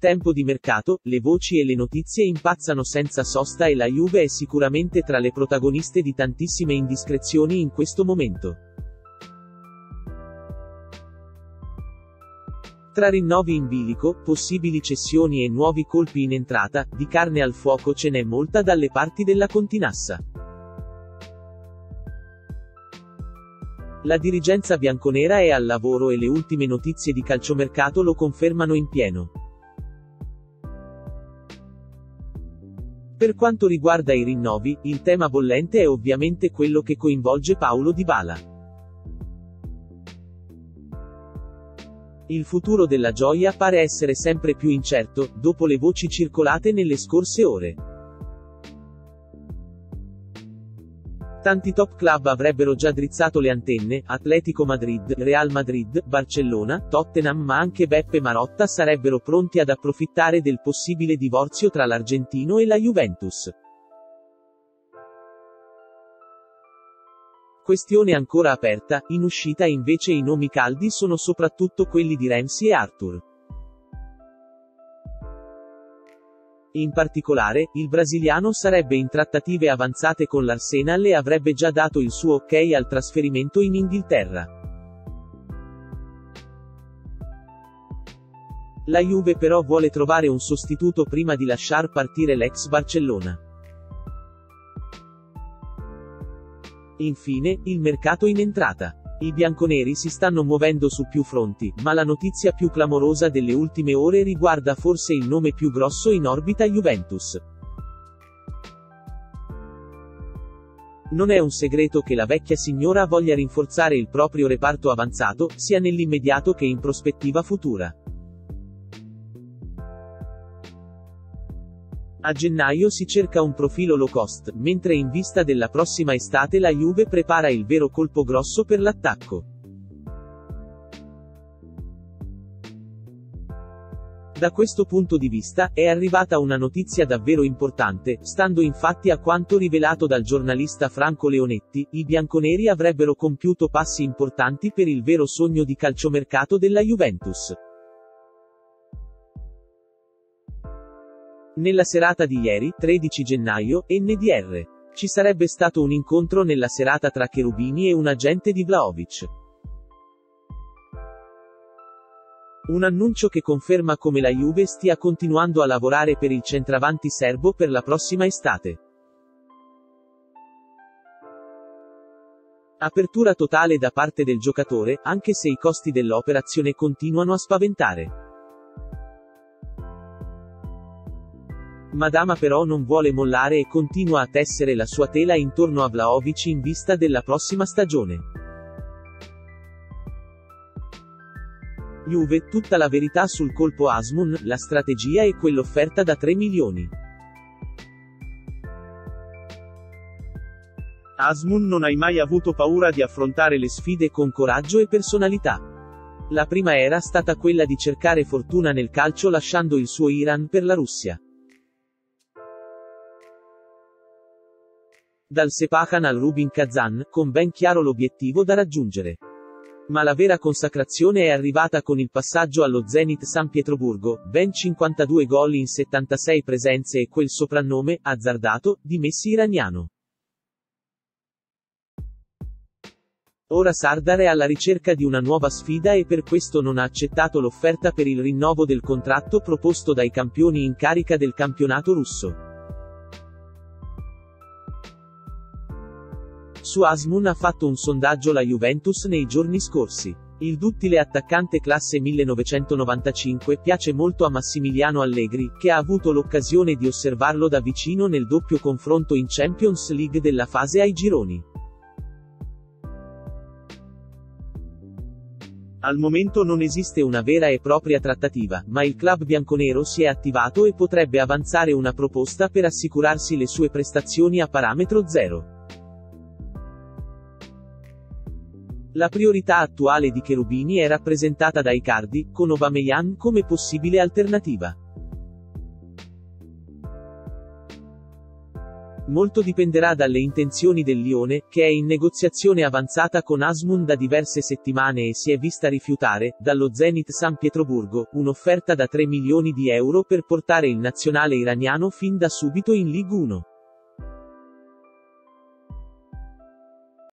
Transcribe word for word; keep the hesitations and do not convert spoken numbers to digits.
tempo di mercato, le voci e le notizie impazzano senza sosta e la Juve è sicuramente tra le protagoniste di tantissime indiscrezioni in questo momento. Tra rinnovi in bilico, possibili cessioni e nuovi colpi in entrata, di carne al fuoco ce n'è molta dalle parti della Continassa. La dirigenza bianconera è al lavoro e le ultime notizie di calciomercato lo confermano in pieno. Per quanto riguarda i rinnovi, il tema bollente è ovviamente quello che coinvolge Paulo Dybala. Il futuro della gioia pare essere sempre più incerto, dopo le voci circolate nelle scorse ore. Tanti top club avrebbero già drizzato le antenne, Atletico Madrid, Real Madrid, Barcellona, Tottenham ma anche Beppe Marotta sarebbero pronti ad approfittare del possibile divorzio tra l'argentino e la Juventus. Questione ancora aperta, in uscita invece i nomi caldi sono soprattutto quelli di Ramsey e Arthur. In particolare, il brasiliano sarebbe in trattative avanzate con l'Arsenal e avrebbe già dato il suo ok al trasferimento in Inghilterra. La Juve però vuole trovare un sostituto prima di lasciar partire l'ex Barcellona. Infine, il mercato in entrata. I bianconeri si stanno muovendo su più fronti, ma la notizia più clamorosa delle ultime ore riguarda forse il nome più grosso in orbita Juventus. Non è un segreto che la vecchia signora voglia rinforzare il proprio reparto avanzato, sia nell'immediato che in prospettiva futura. A gennaio si cerca un profilo low cost, mentre in vista della prossima estate la Juve prepara il vero colpo grosso per l'attacco. Da questo punto di vista, è arrivata una notizia davvero importante, stando infatti a quanto rivelato dal giornalista Franco Leonetti, i bianconeri avrebbero compiuto passi importanti per il vero sogno di calciomercato della Juventus. Nella serata di ieri, tredici gennaio, N D R. Ci sarebbe stato un incontro nella serata tra Cherubini e un agente di Vlahovic. Un annuncio che conferma come la Juve stia continuando a lavorare per il centravanti serbo per la prossima estate. Apertura totale da parte del giocatore, anche se i costi dell'operazione continuano a spaventare. Madama però non vuole mollare e continua a tessere la sua tela intorno a Vlahovic in vista della prossima stagione. Juve, tutta la verità sul colpo Azmoun, la strategia è quell'offerta da tre milioni. Azmoun non hai mai avuto paura di affrontare le sfide con coraggio e personalità. La prima era stata quella di cercare fortuna nel calcio lasciando il suo Iran per la Russia. Dal Sepahan al Rubin Kazan, con ben chiaro l'obiettivo da raggiungere. Ma la vera consacrazione è arrivata con il passaggio allo Zenit San Pietroburgo, ben cinquantadue gol in settantasei presenze e quel soprannome, azzardato, di Messi iraniano. Ora Sardar è alla ricerca di una nuova sfida e per questo non ha accettato l'offerta per il rinnovo del contratto proposto dai campioni in carica del campionato russo. Su Azmoun ha fatto un sondaggio la Juventus nei giorni scorsi. Il duttile attaccante classe millenovecentonovantacinque piace molto a Massimiliano Allegri, che ha avuto l'occasione di osservarlo da vicino nel doppio confronto in Champions League della fase ai gironi. Al momento non esiste una vera e propria trattativa, ma il club bianconero si è attivato e potrebbe avanzare una proposta per assicurarsi le sue prestazioni a parametro zero. La priorità attuale di Cherubini è rappresentata da Icardi, con Aubameyang come possibile alternativa. Molto dipenderà dalle intenzioni del Lione, che è in negoziazione avanzata con Asmun da diverse settimane e si è vista rifiutare, dallo Zenit San Pietroburgo, un'offerta da tre milioni di euro per portare il nazionale iraniano fin da subito in Ligue uno.